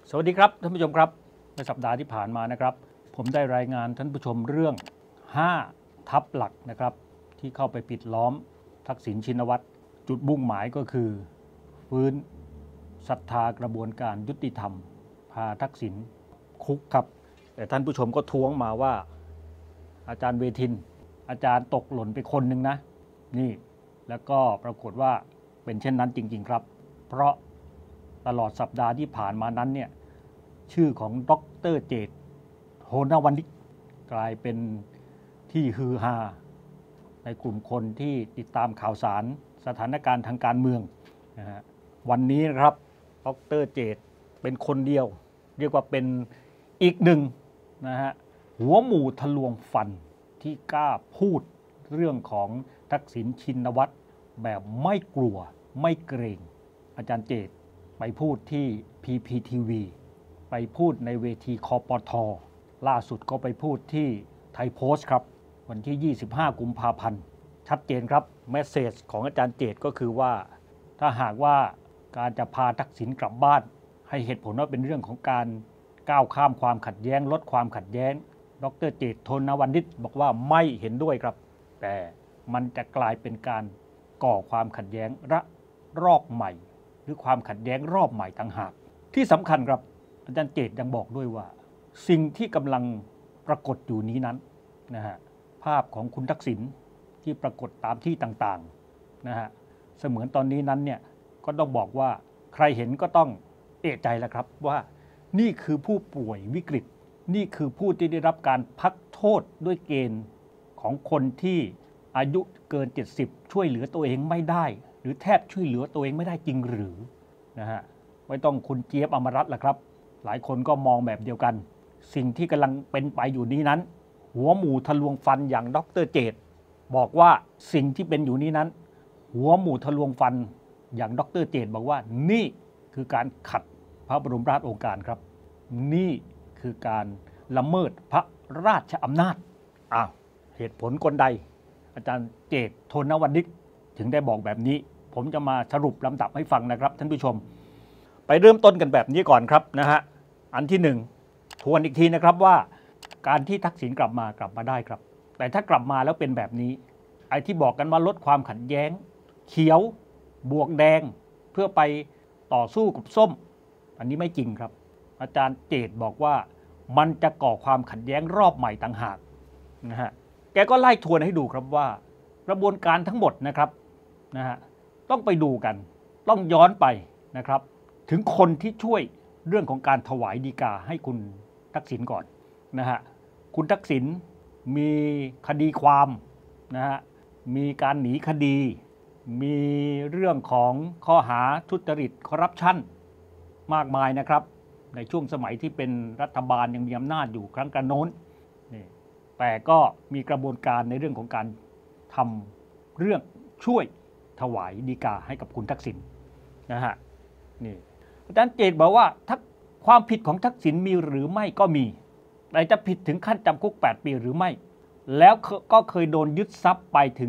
สวัสดีครับท่านผู้ชมครับในสัปดาห์ที่ผ่านมานะครับผมได้รายงานท่านผู้ชมเรื่อง5ทัพหลักนะครับที่เข้าไปปิดล้อมทักษิณชินวัตรจุดมุ่งหมายก็คือฟื้นศรัทธากระบวนการยุติธรรมพาทักษิณคุกครับแต่ท่านผู้ชมก็ท้วงมาว่าอาจารย์เวทินอาจารย์ตกหล่นไปคนหนึ่งนะนี่แล้วก็ปรากฏว่าเป็นเช่นนั้นจริงๆครับเพราะตลอดสัปดาห์ที่ผ่านมานั้นเนี่ยชื่อของดร.เจต โหนวนิชกลายเป็นที่ฮือฮาในกลุ่มคนที่ติดตามข่าวสารสถานการณ์ทางการเมืองนะฮะวันนี้นะครับดร.เจตเป็นคนเดียวเรียกว่าเป็นอีกหนึ่งนะฮะหัวหมู่ทะลวงฟันที่กล้าพูดเรื่องของทักษิณชินวัตรแบบไม่กลัวไม่เกรงอาจารย์เจตไปพูดที่ PPTV ไปพูดในเวทีคปท.ล่าสุดก็ไปพูดที่ไทยโพสต์ครับวันที่25กุมภาพันธ์ชัดเจนครับเมสเสจของอาจารย์เจตก็คือว่าถ้าหากว่าการจะพาทักษิณกลับบ้านให้เหตุผลว่าเป็นเรื่องของการก้าวข้ามความขัดแย้งลดความขัดแย้งดร.เจต โทนวนิชบอกว่าไม่เห็นด้วยครับแต่มันจะกลายเป็นการก่อความขัดแย้งระลอกใหม่หรือความขัดแย้งรอบใหม่ต่างหากที่สำคัญครับอาจารย์เจตยังบอกด้วยว่าสิ่งที่กำลังปรากฏอยู่นี้นั้นนะฮะภาพของคุณทักษิณที่ปรากฏตามที่ต่างๆนะฮะเสมือนตอนนี้นั้นเนี่ยก็ต้องบอกว่าใครเห็นก็ต้องเอะใจแล้วครับว่านี่คือผู้ป่วยวิกฤตนี่คือผู้ที่ได้รับการพักโทษด้วยเกณฑ์ของคนที่อายุเกิน70ช่วยเหลือตัวเองไม่ได้หรือแทบช่วยเหลือตัวเองไม่ได้จริงหรือนะฮะไม่ต้องคุณเจี๊ยบอมรัตน์ละครับหลายคนก็มองแบบเดียวกันสิ่งที่กำลังเป็นไปอยู่นี้นั้นหัวหมู่ทะลวงฟันอย่างดร.เจตบอกว่าสิ่งที่เป็นอยู่นี้นั้นหัวหมู่ทะลวงฟันอย่างดร.เจตบอกว่านี่คือการขัดพระบรมราชโองการครับนี่คือการละเมิดพระราชอำนาจเหตุผลคนใดอาจารย์เจต โทนวนิชถึงได้บอกแบบนี้ผมจะมาสรุปลำดับให้ฟังนะครับท่านผู้ชมไปเริ่มต้นกันแบบนี้ก่อนครับนะฮะอันที่หนึ่งทวนอีกทีนะครับว่าการที่ทักษิณกลับมาได้ครับแต่ถ้ากลับมาแล้วเป็นแบบนี้ไอ้ที่บอกกันว่าลดความขัดแย้งเขียวบวกแดงเพื่อไปต่อสู้กับส้มอันนี้ไม่จริงครับอาจารย์เจตบอกว่ามันจะก่อความขัดแย้งรอบใหม่ต่างหากนะฮะแกก็ไล่ทวนให้ดูครับว่ากระบวนการทั้งหมดนะครับนะฮะต้องไปดูกันต้องย้อนไปนะครับถึงคนที่ช่วยเรื่องของการถวายฎีกาให้คุณทักษิณก่อนนะฮะคุณทักษิณมีคดีความนะฮะมีการหนีคดีมีเรื่องของข้อหาทุจริตคอร์รัปชันมากมายนะครับในช่วงสมัยที่เป็นรัฐบาลยังมีอำนาจอยู่ครั้งกระโน้นแต่ก็มีกระบวนการในเรื่องของการทำเรื่องช่วยถวายฎีกาให้กับคุณทักษิณนะฮะนี่อาจารย์เจตบอกว่าความผิดของทักษิณมีหรือไม่ก็มีแต่จะผิดถึงขั้นจำคุก8ปีหรือไม่แล้วก็เคยโดนยึดทรัพย์ไปถึง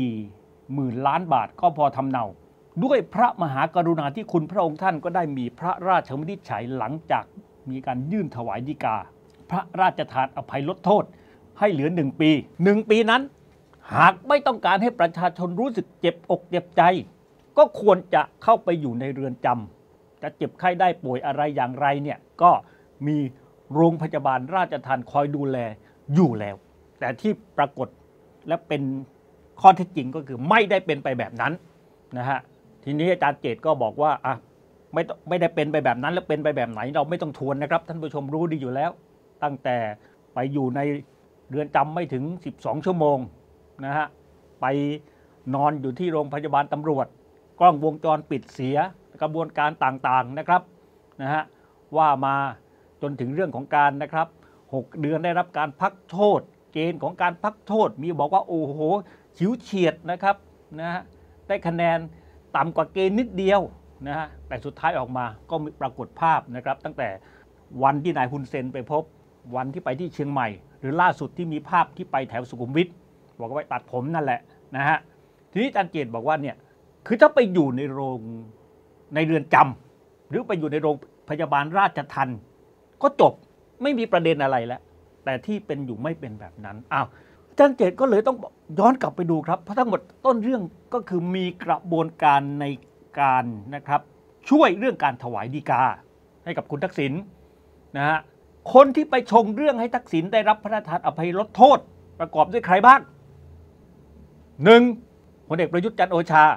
40,000 ล้านบาทก็พอทำเนาด้วยพระมหากรุณาธิคุณพระองค์ท่านก็ได้มีพระราชวินิจฉัยหลังจากมีการยื่นถวายฎีกาพระราชทานอภัยลดโทษให้เหลือ1 ปี1 ปีนั้นหากไม่ต้องการให้ประชาชนรู้สึกเจ็บอกเจ็บใจก็ควรจะเข้าไปอยู่ในเรือนจำจะเจ็บไข้ได้ป่วยอะไรอย่างไรเนี่ยก็มีโรงพยาบาลราชทัณฑ์คอยดูแลอยู่แล้วแต่ที่ปรากฏและเป็นข้อเท็จจริงก็คือไม่ได้เป็นไปแบบนั้นนะฮะทีนี้อาจารย์เจตก็บอกว่าไม่ได้เป็นไปแบบนั้นแล้วเป็นไปแบบไหนเราไม่ต้องทวนนะครับท่านผู้ชมรู้ดีอยู่แล้วตั้งแต่ไปอยู่ในเรือนจำไม่ถึง12 ชั่วโมงนะฮะไปนอนอยู่ที่โรงพยาบาลตำรวจกล้องวงจรปิดเสียกระบวนการต่างๆนะครับนะฮะว่ามาจนถึงเรื่องของการนะครับ6 เดือนได้รับการพักโทษเกณฑ์ของการพักโทษมีบอกว่าโอ้โหฉิวเฉียดนะครับนะฮะได้คะแนนต่ำกว่าเกณฑ์นิดเดียวนะฮะแต่สุดท้ายออกมาก็มีปรากฏภาพนะครับตั้งแต่วันที่นายฮุนเซนไปพบวันที่ไปที่เชียงใหม่หรือล่าสุดที่มีภาพที่ไปแถวสุขุมวิทบอกว่าไปตัดผมนั่นแหละนะฮะทีนี้อาจารย์เจตบอกว่าเนี่ยคือถ้าไปอยู่ในเรือนจำหรือไปอยู่ในโรงพยาบาลราชทัณฑ์ก็จบไม่มีประเด็นอะไรแล้วแต่ที่เป็นอยู่ไม่เป็นแบบนั้นอาจารย์เจตก็เลยต้องย้อนกลับไปดูครับเพราะทั้งหมดต้นเรื่องก็คือมีกระบวนการในการนะครับช่วยเรื่องการถวายฎีกาให้กับคุณทักษิณนะฮะคนที่ไปชงเรื่องให้ทักษิณได้รับพระราชทานอภัยลดโทษประกอบด้วยใครบ้าง 1. พลเอกประยุทธ์จันทร์โอชา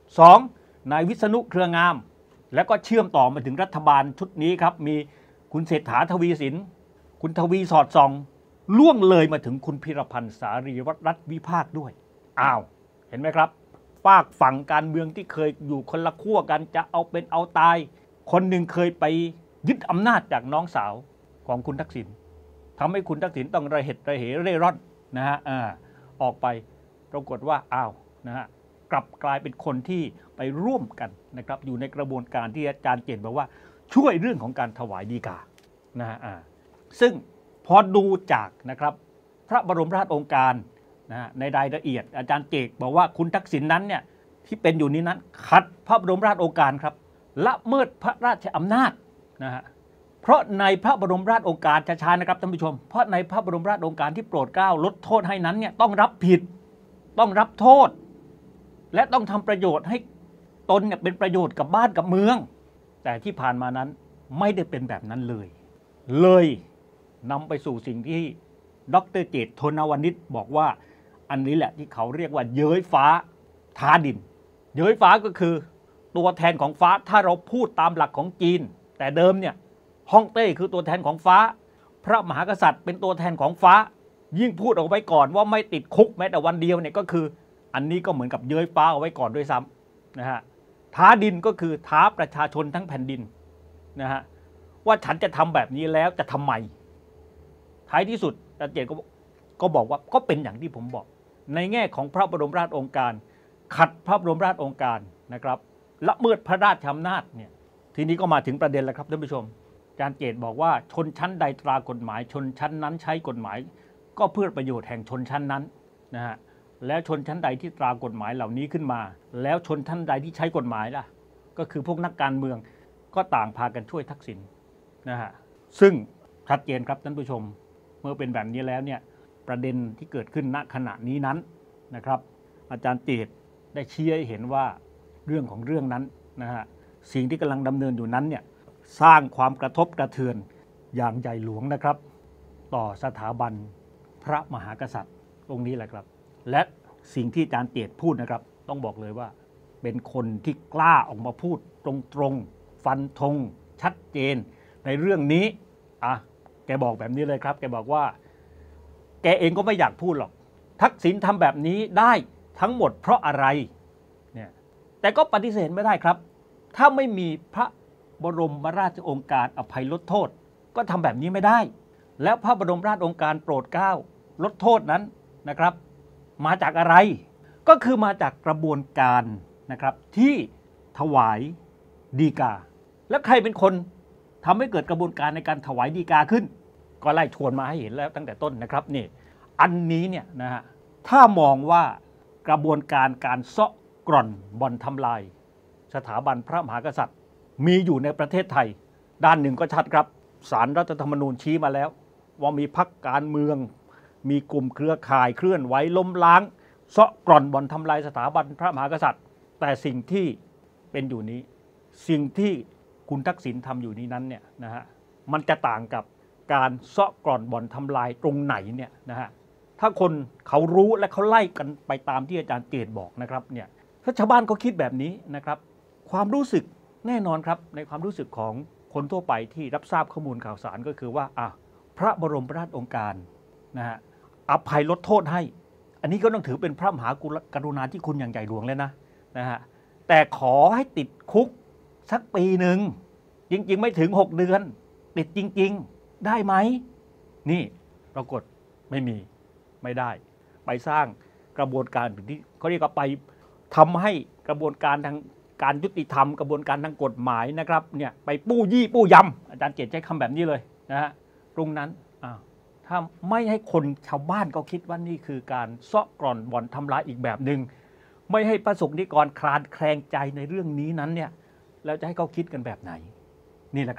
2. นายวิษณุเครืองามแล้วก็เชื่อมต่อมาถึงรัฐบาลชุดนี้ครับมีคุณเศรษฐาทวีสินคุณทวีสอดส่องล่วงเลยมาถึงคุณพิรพันธ์สารีรัตน์วิภาคด้วยเห็นไหมครับฝากฝั่งการเมืองที่เคยอยู่คนละขั้วกันจะเอาเป็นเอาตายคนหนึ่งเคยไปยึดอำนาจจากน้องสาวของคุณทักษิณทำให้คุณทักษิณต้องระเหตุระเหเร่ร่อนนะฮะออกไปปรากฏว่านะฮะกลับกลายเป็นคนที่ไปร่วมกันนะครับอยู่ในกระบวนการที่อาจารย์เจตบอกว่าช่วยเรื่องของการถวายฎีกานะฮะซึ่งพอดูจากนะครับพระบรมราชโองการนะในรายละเอียดอาจารย์เจตบอกว่าคุณทักษิณนั้นเนี่ยที่เป็นอยู่นี้นั้นขัดพระบรมราชโองการครับละเมิดพระราชอำนาจนะฮะเพราะในพระบรมราชโองการช้าๆนะครับท่านผู้ชมเพราะในพระบรมราชโองการที่โปรดเกล้าลดโทษให้นั้นเนี่ยต้องรับผิดต้องรับโทษและต้องทำประโยชน์ให้ตนเนี่ยเป็นประโยชน์กับบ้านกับเมืองแต่ที่ผ่านมานั้นไม่ได้เป็นแบบนั้นเลยนำไปสู่สิ่งที่ดร.เจต โทนวณิชบอกว่าอันนี้แหละที่เขาเรียกว่าเย้ยฟ้าท้าดินเย้ยฟ้าก็คือตัวแทนของฟ้าถ้าเราพูดตามหลักของจีนแต่เดิมเนี่ยฮ่องเต้คือตัวแทนของฟ้าพระมหากษัตริย์เป็นตัวแทนของฟ้ายิ่งพูดเอาไว้ก่อนว่าไม่ติดคุกแม้แต่วันเดียวเนี่ยก็คืออันนี้ก็เหมือนกับเย้ยฟ้าเอาไว้ก่อนด้วยซ้ำนะฮะท้าดินก็คือท้าประชาชนทั้งแผ่นดินนะฮะว่าฉันจะทำแบบนี้แล้วจะทำไมท้ายที่สุดอาจารย์เจตก็บอกว่าก็เป็นอย่างที่ผมบอกในแง่ของพระบรมราชโองการขัดพระบรมราชโองการนะครับละเมิดพระราชอำนาจเนี่ยทีนี้ก็มาถึงประเด็นแล้วครับท่านผู้ชมอาจารย์เจตบอกว่าชนชั้นใดตรากฎหมายชนชั้นนั้นใช้กฎหมายก็เพื่อประโยชน์แห่งชนชั้นนั้นนะฮะแล้วชนชั้นใดที่ตรากฎหมายเหล่านี้ขึ้นมาแล้วชนชั้นใดที่ใช้กฎหมายล่ะก็คือพวกนักการเมืองก็ต่างพากันช่วยทักษิณนะฮะซึ่งชัดเจนครับท่านผู้ชมเมื่อเป็นแบบนี้แล้วเนี่ยประเด็นที่เกิดขึ้นณขณะนี้นั้นนะครับอาจารย์เจตได้ชี้ให้เห็นว่าเรื่องของเรื่องนั้นนะฮะสิ่งที่กำลังดำเนินอยู่นั้นเนี่ยสร้างความกระทบกระเทือนอย่างใหญ่หลวงนะครับต่อสถาบันพระมหากษัตริย์ตรงนี้แหละครับและสิ่งที่อาจารย์เจตพูดนะครับต้องบอกเลยว่าเป็นคนที่กล้าออกมาพูดตรงๆฟันธงชัดเจนในเรื่องนี้แกบอกแบบนี้เลยครับแกบอกว่าแกเองก็ไม่อยากพูดหรอกทักษิณทำแบบนี้ได้ทั้งหมดเพราะอะไรเนี่ยแต่ก็ปฏิเสธไม่ได้ครับถ้าไม่มีพระบรมราชโองการอภัยลดโทษก็ทำแบบนี้ไม่ได้แล้วพระบรมราชโองการโปรดเกล้าลดโทษนั้นนะครับมาจากอะไรก็คือมาจากกระบวนการนะครับที่ถวายฎีกาแล้วใครเป็นคนทำให้เกิดกระบวนการในการถวายฎีกาขึ้นก็ไล่ชวนมาให้เห็นแล้วตั้งแต่ต้นนะครับนี่อันนี้เนี่ยนะฮะถ้ามองว่ากระบวนการการเซาะกร่อนบ่อนทำลายสถาบันพระมหากษัตริย์มีอยู่ในประเทศไทยด้านหนึ่งก็ชัดครับศาลรัฐธรรมนูญชี้มาแล้วว่ามีพรรคการเมืองมีกลุ่มเครือข่ายเคลื่อนไหวล้มล้างเซาะกร่อนบ่อนทำลายสถาบันพระมหากษัตริย์แต่สิ่งที่เป็นอยู่นี้สิ่งที่คุณทักษิณทำอยู่นี้นั้นเนี่ยนะฮะมันจะต่างกับการเซาะกร่อนบ่อนทำลายตรงไหนเนี่ยนะฮะถ้าคนเขารู้และเขาไล่กันไปตามที่อาจารย์เจตบอกนะครับเนี่ยถ้าชาวบ้านก็คิดแบบนี้นะครับความรู้สึกแน่นอนครับในความรู้สึกของคนทั่วไปที่รับทราบข้อมูลข่าวสารก็คือว่าพระบรมราชโองการนะฮะอภัยลดโทษให้อันนี้ก็ต้องถือเป็นพระมหากรุณาธิคุณอย่างใหญ่หลวงเลยนะฮะแต่ขอให้ติดคุกสักปีหนึ่งจริงๆไม่ถึง6 เดือนติดจริงๆได้ไหมนี่ปรากฏไม่ได้ไปสร้างกระบวนการที่เขาเรียกว่าไปทำให้กระบวนการทางการยุติธรรมกระบวนการทางกฎหมายนะครับเนี่ยไปปู้ยี่ปู้ยำอาจารย์เจตใช้คำแบบนี้เลยนะฮะตรงนั้นถ้าไม่ให้คนชาวบ้านก็คิดว่านี่คือการเซาะกร่อนบ่อนทำลายอีกแบบหนึ่งไม่ให้ประสบนิกรคลานแคลงใจในเรื่องนี้นั้นเนี่ยแล้วจะให้เขาคิดกันแบบไหนนี่แหละครับ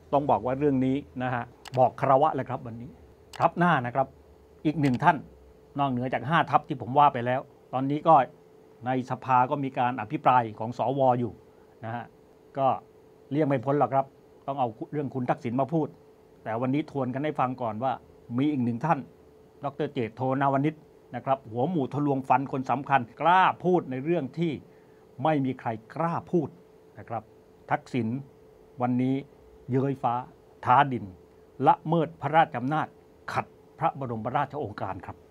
ต้องบอกว่าเรื่องนี้นะฮะบอกคารวะเลยครับวันนี้ทัพหน้านะครับอีกหนึ่งท่านนอกเหนือจาก5ทัพที่ผมว่าไปแล้ว ตอนนี้ก็ในสภาก็มีการอภิปรายของสวอยู่นะฮะก็เลี่ยงไม่พ้นหรอกครับต้องเอาเรื่องคุณทักษิณมาพูดแต่วันนี้ทวนกันให้ฟังก่อนว่ามีอีกหนึ่งท่านดร.เจตโทนาวนิชนะครับหัวหมู่ทะลวงฟันคนสำคัญกล้าพูดในเรื่องที่ไม่มีใครกล้าพูดนะครับทักษิณวันนี้เย้ยฟ้าท้าดินละเมิดพระราชอำนาจขัดพระบรมราชโองการครับ